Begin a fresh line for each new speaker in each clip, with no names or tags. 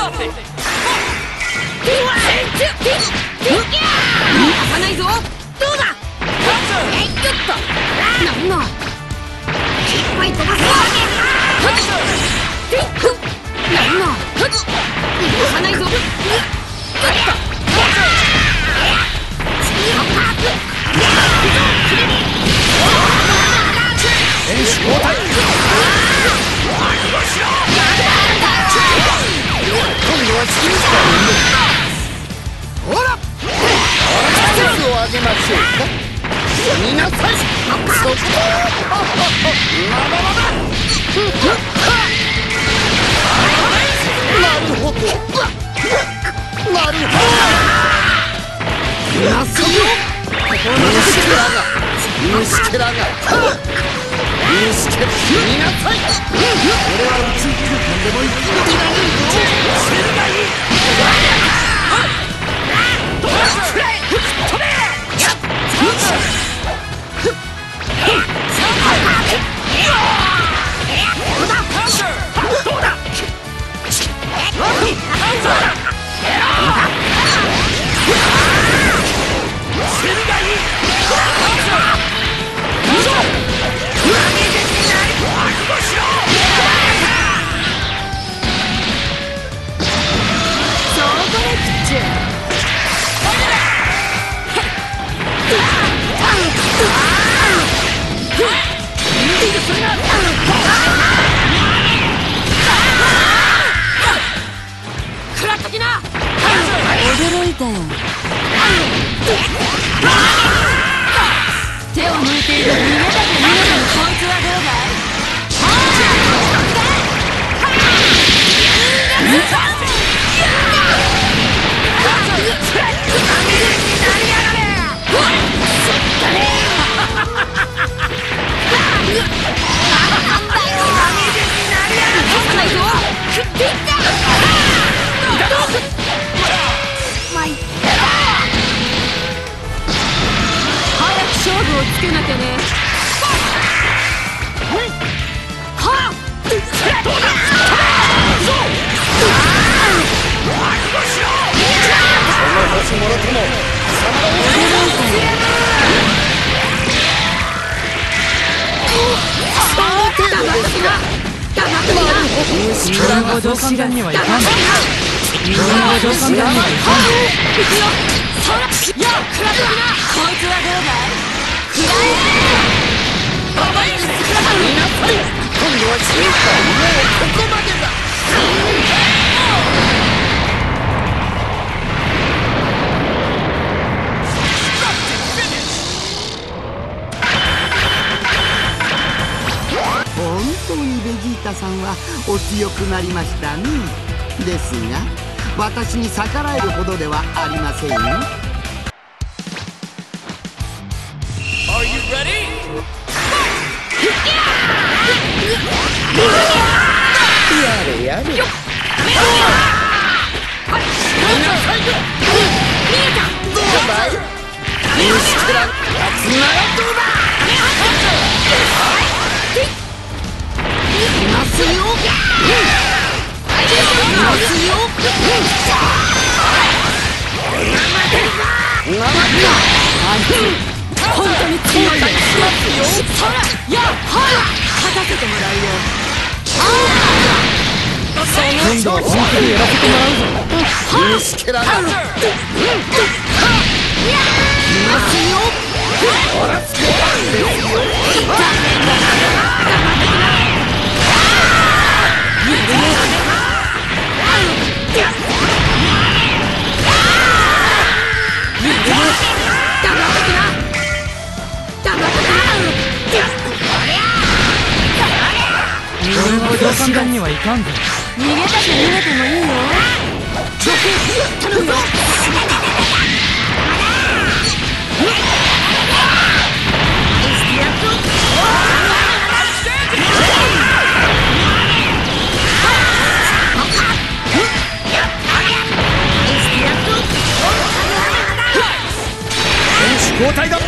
かないぞ。どうだ。よっと。なんだ。いっぱい飛ばす。なんだ。逃がさないぞ。選手交代。今度はチキンスター。ほら。ペースを上げましょうか。見なさい。そこ。なるほど。なるほど。虫けらが。虫けら見なさい。俺は宇宙空間でも行くのになるぞ。知るがいい。飛べ。どうだ。知るがいい。
驚いたよ。手を抜いている逃げたく逃げるこいつはどうだい。勝負をつけなきゃね。はっ。自分ほど簡単にはいかん。自分ほど簡単にはいかん。行くよ。そら。よっ、食らってな。こいつはどうだい。食らえ。甘い。見なさい。今度はチーズだ。もうここまでだ。
本当にベジータさんはお強くなりましたね。ですが私に逆らえるほどではありませんよ。
Are you ready?
やれやれ。
見えた。
どうだい。虫けら立つならどうだ。いますよ。いますよ。
本当に強いよ。そら。やっはら。勝たせてもらうよ。
今度は本当にやらせてもらうぞ。虫けらが。いますよ。ほらつけたんですよ。
俺ほど簡単にはいかんぞ。
逃げたく逃げてもいいよ。頼むよ。
交代だ。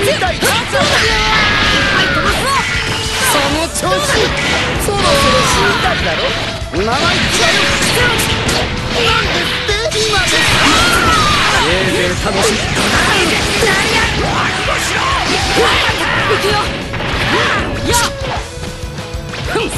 その調子、そろそろ死んだんだろ。生意気だよ。なんですって今ですか。せいぜい楽しみ。
行くよ。やっそれ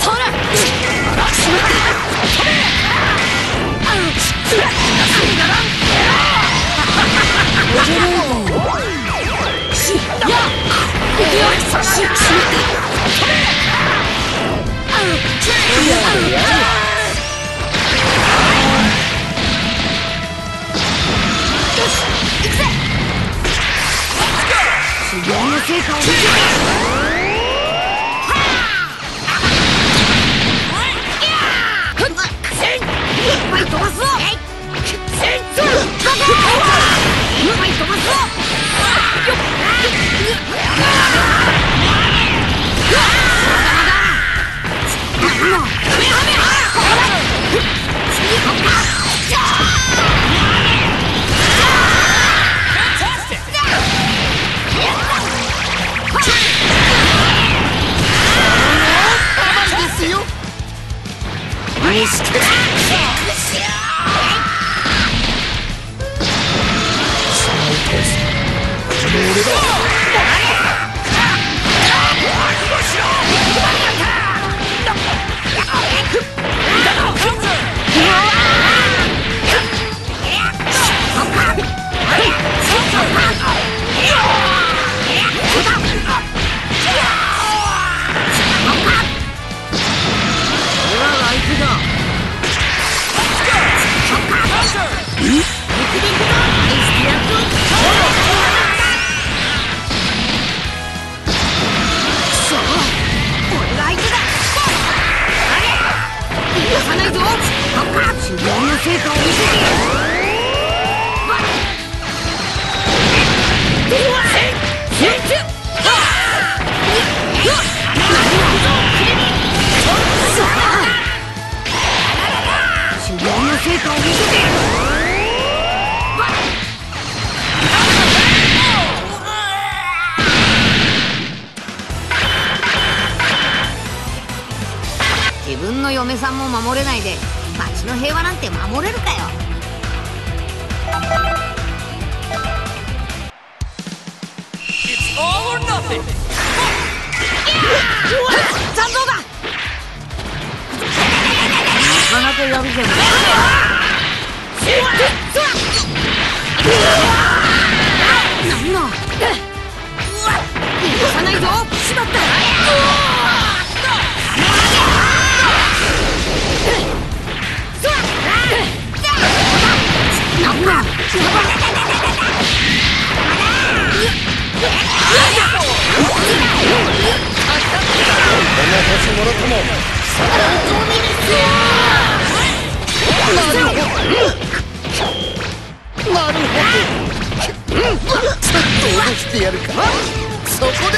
修行の成果を見せて。飛ばすぞ。自分の嫁さんも守れないで町の平和なんて守れるかよ。残像だ。なかなかやるじゃない。なんだ。許さないぞ。しまった。なんだ。
なるほど。どうしてやるか。そこで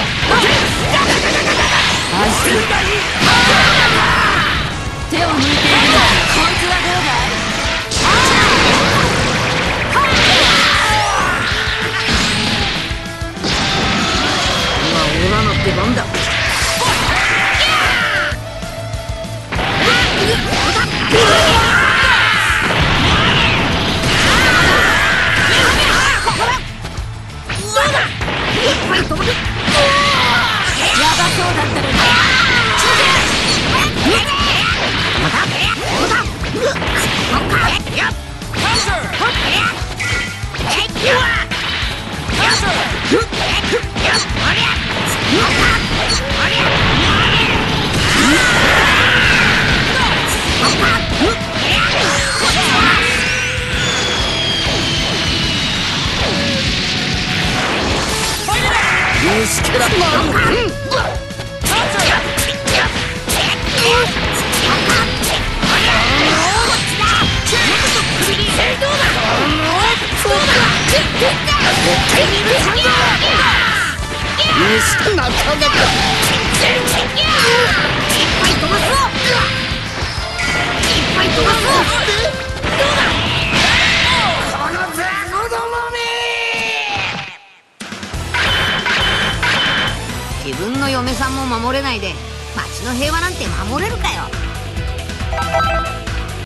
手を抜いて
けらなかなか
自分の嫁さんも守れないで町の平和なんて守れるかよ。